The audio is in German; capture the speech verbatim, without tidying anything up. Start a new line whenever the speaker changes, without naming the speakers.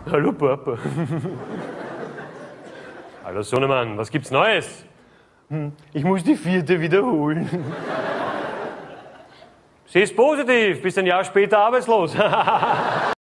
Hallo Papa. Hallo Sohnemann, was gibt's Neues? Hm, ich muss die vierte wiederholen. Sie ist positiv, bist ein Jahr später arbeitslos.